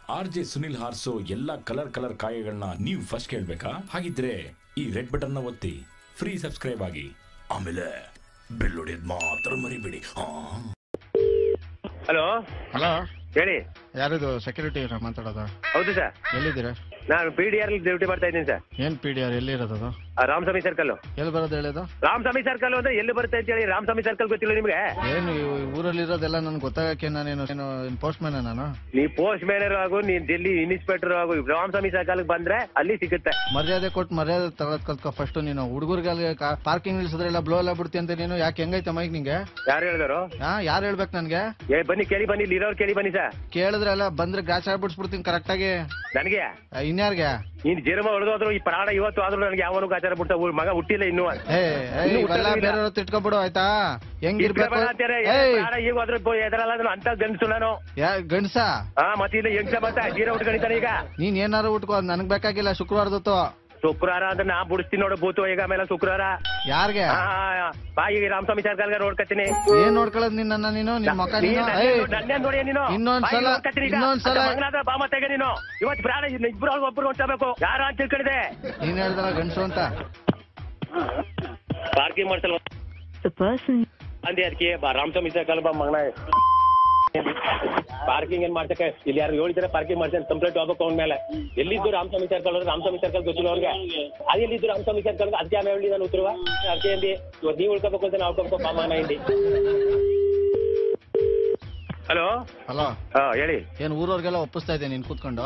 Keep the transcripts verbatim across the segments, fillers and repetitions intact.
R J Sunil ಹಾರ್ಸೋ ಎಲ್ಲಾ colour colour ಕಾಯಗಳನ್ನ ನೀವು first ಕೇಳ್ಬೇಕಾ? ಹಾಗಿದ್ರೆ ಈ ರೆಡ್ ಬಟನ್ ನ ಒತ್ತಿ ಫ್ರೀ ಸಬ್ಸ್ಕ್ರೈಬ್ ಆಗಿ, ಆಮೇಲೆ ಬೆಲ್ ಹೊಡೆಯೋದ್ ಮಾತ್ರ ಮರಿಬೇಡಿ. ಹಲೋ ಹಲೋ ಹೇಳಿ, ಯಾರಿದು ಸೆಕ್ಯೂರಿಟಿ ಮಾತಾಡೋದು? ಹೌದು ಸರ್. ಎಲ್ಲಿದ್ದೀರಾ? ನಾನು ಪಿ ಡಿ ಆರ್ ಡ್ಯೂಟಿ ಮಾಡ್ತಾ ಇದ್ದೀನಿ ಸರ್. ಏನ್ ಪಿ ಡಿ ಆರ್ ಎಲ್ಲಿ ಇರೋದು? ರಾಮಸ್ವಾಮಿ ಸರ್ಕಲ್. ಎಲ್ಲಿ ಬರೋದು ಹೇಳಿದು? ರಾಮಸ್ವಾಮಿ ಸರ್ಕಲ್ ಅಂದ್ರೆ ಎಲ್ಲಿ ಬರುತ್ತೆ ಅಂತ ಹೇಳಿ. ರಾಮಸ್ವಾಮಿ ಸರ್ಕಲ್ ಗೊತ್ತಿಲ್ಲ ನಿಮ್ಗೆ? ಏನು ಊರಲ್ಲಿ ಇರೋದೆಲ್ಲ ನನ್ಗೆ ಗೊತ್ತಾಗಕ್ಕೆ ನಾನೇನು ಏನು ಪೋಸ್ಟ್ ಮ್ಯಾನ್ ನಾನು? ನೀ ಪೋಸ್ಟ್ ಮ್ಯಾನರ್ ಆಗು, ನೀನ್ ಡೆಲ್ಲಿ ಇನ್ಸ್ಪೆಕ್ಟರ್ ಆಗು, ರಾಮಸ್ವಾಮಿ ಸರ್ಕಲ್ ಬಂದ್ರೆ ಅಲ್ಲಿ ಸಿಗುತ್ತೆ. ಮರ್ಯಾದೆ ಕೊಟ್ಟು ಮರ್ಯಾದೆ ತಗೊಳದ್ ಕಲ್ತ್ಕೊ ಫಸ್ಟ್. ನೀನು ಹುಡುಗರಿಗೆ ಪಾರ್ಕಿಂಗ್ ನಿಲ್ಸಿದ್ರೆ ಎಲ್ಲ ಬ್ಲೋ ಎಲ್ಲ ಬಿಡ್ತಿ ಅಂತ ನೀನು ಯಾಕೆ? ಹೆಂಗೈತೆ ಮೈಕ್ ನಿಂಗೆ? ಯಾರು ಹೇಳಿದಾರು? ಹಾ, ಯಾರು ಹೇಳ್ಬೇಕು ನನ್ಗೆ? ಏ ಬನ್ನಿ ಕೇಳಿ, ಬನ್ನಿ ಇಲ್ಲಿ ಇರೋರು ಕೇಳಿ ಬನ್ನಿ ಸರ್. ಕೇಳಿದ್ರೆ ಎಲ್ಲ ಬಂದ್ರೆ ಗಾಚ ಆಗ್ಬಿಡ್ಸ್ಬಿಡ್ತೀನಿ ಕರೆಕ್ಟ್ ಆಗಿ. ನನಗೆ ಇನ್ಯಾರ್ಗೆ? ನೀನ್ ಜನ್ಮ ಹೊಡೆದೋದ್ರು ಈ ಪ್ರಾಣ ಇವತ್ತು ಆದ್ರೂ ನನಗೆ ಯಾವನು ಗಾಚಾರ ಬಿಡ್ತಾ ಮಗ ಹುಟ್ಟಿಲ್ಲ ಇನ್ನು. ಬೇರೆಯವ್ರು ತಿಟ್ಕೊಬಿಡು ಆಯ್ತಾ? ಹೆಂಗಿರ್ಬೇಕು ಈಗ ಹೋದ್ರೆ ಎದರಲ್ಲ ಅಂತ ಗಂಡಸು ನಾನು. ಗಂಡ್ಸ? ಹಾ ಮತ್ತೆ ಇಲ್ಲ ಹೆಂಗ್ಸ ಮತ್ತೆ ಜೀರ ಉಟ್ಕೊಂಡಿದ್ದಾನೆ ಈಗ. ನೀನ್ ಏನಾರು ಉಟ್ಕೋ, ನನ್ಗ್ ಬೇಕಾಗಿಲ್ಲ. ಶುಕ್ರವಾರದತ್ತು ಶುಕ್ರವಾರ ಅಂದ್ರೆ ನಾ ಬಿಡಿಸ್ತೀನಿ ನೋಡು ಭೂತು. ಈಗ ಆಮೇಲೆ ಶುಕ್ರವಾರ ಯಾರ್ಗೆ? ಬಾ ಈಗ ರಾಮಸ್ವಾಮಿ ಸರ್ಕಲ್ಗೆ ನೋಡ್ಕತ್ತೀನಿ. ಏನ್ ನೋಡ್ಕೊಳ್ಳೋದ್ ನಿನ್ನ? ನೀನು ನಿನ್ ಮಕ್ಕ ನನ್ನೇ ನೋಡಿ ನೀನು. ಇನ್ನೊಂದ್ಸಲ ಇನ್ನೊಂದ್ಸಲ ಬಾ ಮತ್ತೆ ನೀನು ಇವತ್ತು ಪ್ರಾಣ ಇಬ್ರು ಒಬ್ರು ಹೊಂಟಬೇಕು. ಯಾರ ಅಂತ ತಿಳ್ಕೊಂಡಿದೆ? ನೀನ್ ಹೇಳ್ದಲ್ಲ ಗಂಡಸು ಅಂತ. ಪಾರ್ಕಿಂಗ್ ಮಾಡ್ಸಲ್ವ ಅಂದೆ ಅದಕ್ಕೆ ಬಾ ರಾಮಸ್ವಾಮಿ ಸರ್ಕಲ್ ಬಾ ಮಗನ. ಪಾರ್ಕಿಂಗ್ ಏನ್ ಮಾಡ್ಸಕ್ಕೆ ಇಲ್ಲಿ ಯಾರು ಹೇಳಿದ್ರೆ ಪಾರ್ಕಿಂಗ್ ಮಾಡ್ತಾರೆ ಕಂಪ್ಲೇಂಟ್ ಹೋಗ್ಬೇಕು ಅವನ ಮೇಲೆ. ಎಲ್ಲಿದ್ದು ರಾಮಸ್ವಾಮಿ ಸರ್ಕಲ್? ರಾಮಸ್ವಾಮಿ ಸರ್ಕಲ್ ಗೊತ್ತಿಲ್ಲ ಅವ್ರಿಗೆ. ಅದೆಲ್ಲಿದ್ದು ರಾಮಸ್ವಾಮಿ ಸರ್ಕಲ್? ಅದಕ್ಕೆ ಆಮೇಲೆ ಹೇಳಿ ನಾನು ಉತ್ತರವ ಅದಕ್ಕೆ ಅಂದಿ ಇವತ್ತು ನೀವು ಉಳ್ಕೋಬೇಕು ಅಂತ ನಾವು ಉಳ್ಕೋಬೇಕು ಪಾಮಾನ ಹಿಂದಿ. ಹಲೋ ಹಲೋ ಹಾ ಹೇಳಿ. ಏನ್ ಊರವ್ರಿಗೆಲ್ಲ ಒಪ್ಪಿಸ್ತಾ ಇದ್ದೆ ನೀನ್ ಕೂತ್ಕೊಂಡು?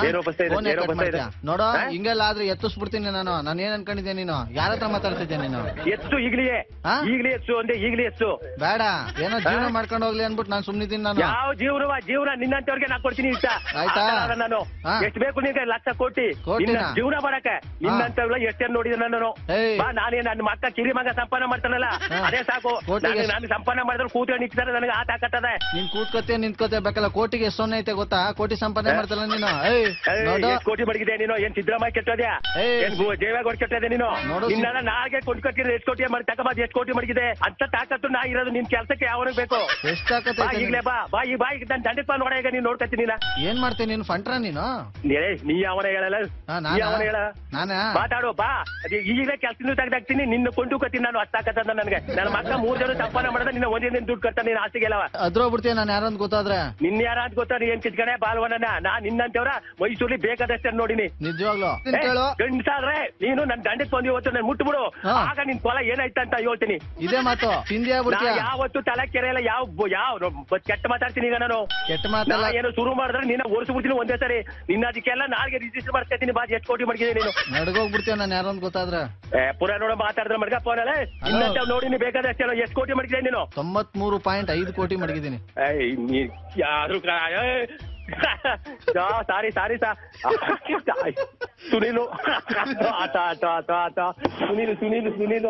ನೋಡೋ ಹಿಂಗೆಲ್ಲ ಆದ್ರೆ ಎತ್ತಿಸ್ಬಿಡ್ತೀನಿ ನಾನು. ನಾನು ಏನ್ ಅನ್ಕೊಂಡಿದ್ದೆ ನೀನು? ಯಾರ ಹತ್ರ ಮಾತಾಡ್ತಿದ್ದೆ ನೀನು? ಎತ್ತು ಈಗ್ಲಿಯೇ ಈಗ್ಲೇ ಎತ್ತು ಅಂದೆ ಈಗ್ಲೇ ಎತ್ತು. ಬೇಡ, ಏನೋ ಜೀವನ ಮಾಡ್ಕೊಂಡು ಹೋಗ್ಲಿ ಅನ್ಬಿಟ್ಟು ನಾನು ಸುಮ್ನಿದ್ದೀನಿ ನಾನು. ಯಾವ ಜೀವನ ಜೀವನ ನಿನ್ನಂತವ್ರಿಗೆ ನಾ ಕೊಡ್ತೀನಿ ಇಷ್ಟ ಆಯ್ತಾ? ನಾನು ಎಷ್ಟು ಬೇಕು ನಿನ್ಗೆ ಲಕ್ಷ ಕೋಟಿ ಜೀವನ ಮಾಡಕ್ಕೆ. ನಿನ್ನಂತವ್ರ ಎಷ್ಟೇ ನೋಡಿದ ನಾನು. ನಾನೇ ನನ್ನ ಮಕ್ಕ ಕಿರಿ ಮಗ ಸಂಪಾದನೆ ಮಾಡ್ತಾನಲ್ಲ ಅದೇ ಸಾಕು. ನಾನು ಸಂಪಾದನೆ ಮಾಡಿದ್ರೆ ಕೂತ್ಕೊಂಡು ನಿಂತಾರೆ ನನಗೆ ಆ ತಾಕತ್ತದೆ. ನೀನ್ ಕೂತ್ಕೋತೆ ನಿಂತ್ಕೋತೆ ಬೇಕಲ್ಲ. ಕೋಟಿಗೆ ಎಷ್ಟು ಸೊನ್ನೆ ಐತೆ ಗೊತ್ತಾ? ಕೋಟಿ ಸಂಪಾದನೆ ಮಾಡ್ತಾರ ನೀನು. ಕೋಟಿ ಮಡಗಿದೆ ನೀನು. ಏನ್ ಸಿದ್ದರಾಮಯ್ಯ ಕೆಟ್ಟೋದ್ಯಾ? ಏನ್ ದೇವೇಗೌಡ ಕೆಟ್ಟದೆ ನೀನು? ನಿನ್ನ ನಾಲ್ಗೆ ಕೊಂಡ್ಕೊಟ್ಟಿದ್ರೆ ಎಷ್ಟು ಕೋಟಿ ಮಾಡಿ ತಗೋಬಾದ್ ಎಷ್ಟು ಕೋಟಿ ಮಡಗಿದೆ ಅಂತ ತಾಕತ್ತು ನಾ ಇರೋದು. ನಿನ್ ಕೆಲ್ಸಕ್ಕೆ ಯಾವನಿಗೆ ಬೇಕು? ಎಷ್ಟು ತಾಕತ್ ಈಗಲೇ ಬಾ ಬಾ ಈ ಬಾ ಈಗ ನಾನು ದಂಡಕ್ ಬಾ ನೋಡ. ಈಗ ನೀನ್ ನೋಡ್ಕತ್ತೀನಿ. ಏನ್ ಮಾಡ್ತೀನಿ ನೀನ್? ಫಂಟ್ರ ನೀನು? ನೀ ಯಾವನ ಹೇಳಲ್ಲ, ಯಾವನ ಹೇಳ ಮಾತಾಡು ಬಾ. ಅದೇ ಈಗಲೇ ಕೆಲ್ಸದಿಂದ ತೆಗ್ದಾಕ್ತೀನಿ. ನಿನ್ನ ಕೊಂಡುಕತ್ತೀನಿ ನಾನು. ಅಷ್ಟು ತಾಕತ್ತ ನನಗೆ. ನನ್ನ ಮಕ್ಕ ಮೂರ್ ಜನ ಸಂಪಾದನೆ ಮಾಡಿದ್ರೆ ನಿನ್ನ ಒಂದೇ ದಿನ ದುಡ್ಡು ಕಟ್ತಾನೆ. ನೀನ್ ಆಸ್ತಿಗೆಲ್ಲವ ಅದ್ರೋಗ್ಬಿಡ್ತೀಯ. ನಾನು ಯಾರಂತ ಗೊತ್ತಾದ್ರೆ? ನಿನ್ ಯಾರ ಅಂತ ಗೊತ್ತಾರ? ಏನ್ ಕಿತ್ಕಡೆ ಬಾಲ್ವನ ನಾ ನಿನ್ನಂತವ್ರ ಮೈಸೂರಲ್ಲಿ ಬೇಕಾದಷ್ಟೇ ನೋಡಿನಿ. ನಿಜವಾಗ್ಲು ಗಂಡ್ಸಾದ್ರೆ ನೀನು ನನ್ ದಂಡಕ್ ಬಂದು ಇವತ್ತು ನನ್ ಮುಟ್ಬಿಡು. ಆಗ ನಿನ್ ಕೊಲ ಏನಾಯ್ತ ಅಂತ ಹೇಳ್ತೀನಿ. ಇದೇ ಮಾತು ಯಾವತ್ತು ತಲೆ ಕೆರೆಯಲ್ಲ. ಯಾವ ಯಾವ ಕೆಟ್ಟ ಮಾತಾಡ್ತೀನಿ ಈಗ ನಾನು. ಕೆಟ್ಟ ಮಾತಲ್ಲ. ಏನು ಶುರು ಮಾಡಿದ್ರೆ ನಿನ್ನ ಓಡಿಸ್ಬಿಡ್ತೀನಿ ಒಂದೇ ಸರಿ. ನಿನ್ನ ಅದಕ್ಕೆಲ್ಲ ನಾಲ್ಗೆ ರಿಜಿಸ್ಟರ್ ಮಾಡ್ತೀನಿ. ಬಾ ಎಷ್ಟು ಕೋಟಿ ಮಡಗಿದೆ ನೀನು? ನಡ್ಗೋಗ್ಬಿಡ್ತೀಯ ನಾನು ಯಾರು ಅಂತ ಗೊತ್ತಾದ್ರೆ. ಪುರ ನೋಡ ಮಾತಾಡಿದ್ರೆ ಮಡ್ಗ ಫೋನಲ್ಲ ಇನ್ನಂತ ನೋಡಿನಿ ಬೇಕಾದಷ್ಟೇ. ಎಷ್ಟು ಕೋಟಿ ಮಡಗಿದೆ ನೀನು? ತೊಂಬತ್ ಮೂರು ಪಾಯಿಂಟ್ ಐದು ಕೋಟಿ ಮಡಗಿದ್ದೀನಿ. ಯಾರು ಸಾರಿ ಸಾರಿ ಸಾ ಸುನೀಲು ಆತ ಆತ ಆತ ಆತ ಸುನೀಲು ಸುನೀಲು ಸುನೀಲು